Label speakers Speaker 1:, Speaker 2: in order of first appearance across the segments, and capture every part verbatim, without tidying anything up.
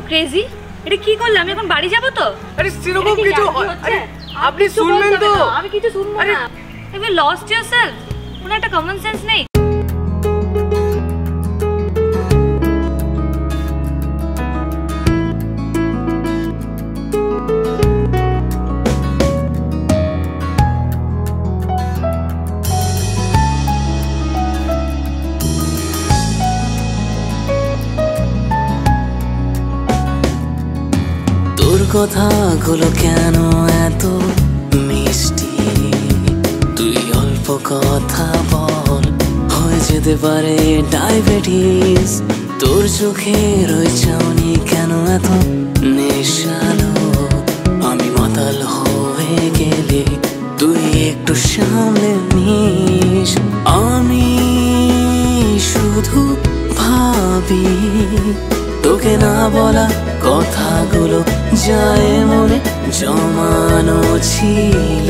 Speaker 1: Crazy? এটা কি করলে? আমি এখন বাড়ি যাব তো?
Speaker 2: আরে সেরকম কিছু আরে আপনি শুনবেন তো?
Speaker 1: আমি কিছু শুনবো না। Have you lost yourself? কোনো একটা কমন সেন্স নেই?
Speaker 3: তোর কথাগুলো কেন এত মিষ্টি? তুই অল্প কথা বল, হয়ে যেতে পারে ডায়াবেটিস। তোর চোখের ওই চাউনি কেন এত নেশালো? আমি মাতাল হয়ে গেলে তুই একটু সামনে নিস। আমি শুধু ভাবি তোকে না বলা কথাগুলো যায় মনে জমানো ছিল।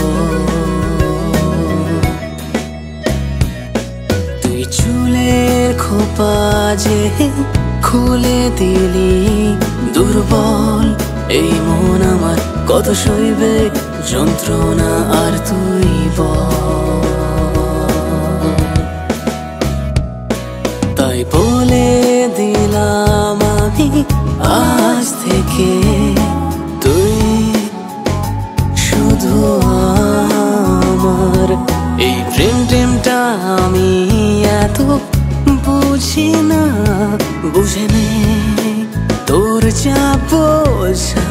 Speaker 3: তুই চুলের খোপা যে খুলে দিলি, দুর্বল এই মন আমার কত সইবে যন্ত্রণা, আর তুই বল। তাই বলে দিলাম আমি আজ থেকে তুই শুধু আমার। এই প্রেম টেমটা আমি এত বুঝি না, বুঝে নে তোর যা বোঝা।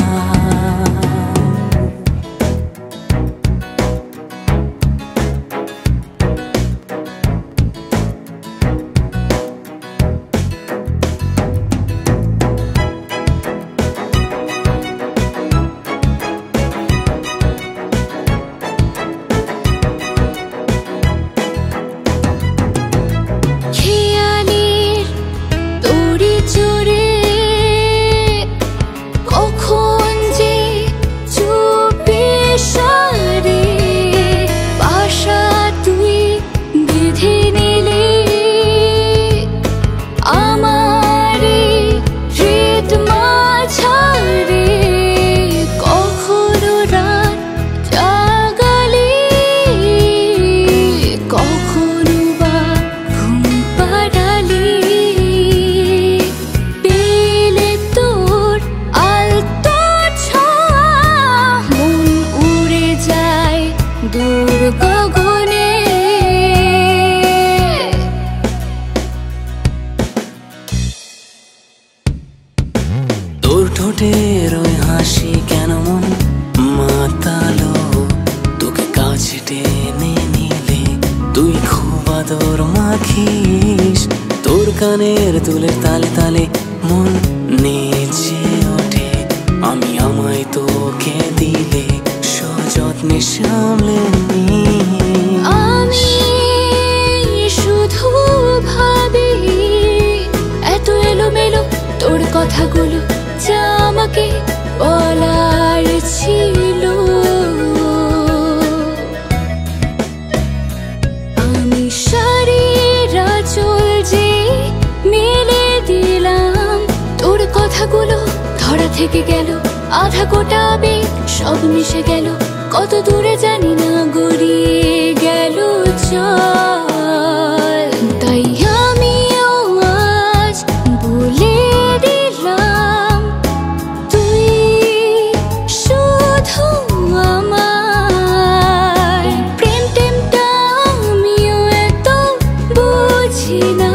Speaker 3: তোর ঠোঁটের ওই হাসি কেন মন মাতালো? তোকে কাছে টেনে নিলে তুই খুব আদর মাখিস। তোর কানের দুলের তালে তালে মন নেচে ওঠে। আমি আমায় তোকে দিলে সযত্নে সামলে নিই।
Speaker 4: আমি শুধু ভাবি এত এলোমেলো তোর কথাগুলো যা আমাকে বলার ছিল। আমি সারা চল যে মেলে দিলাম, তোর কথাগুলো ধরা থেকে গেল। আধা গোটা আবেগ সব মিশে গেল, কত দূরে জানি না গড়িয়ে গেল চল। তাই আমিও আজ বলে দিলাম তুই শুধু আমার। প্রেম টেমটা আমিও এত বুঝি না।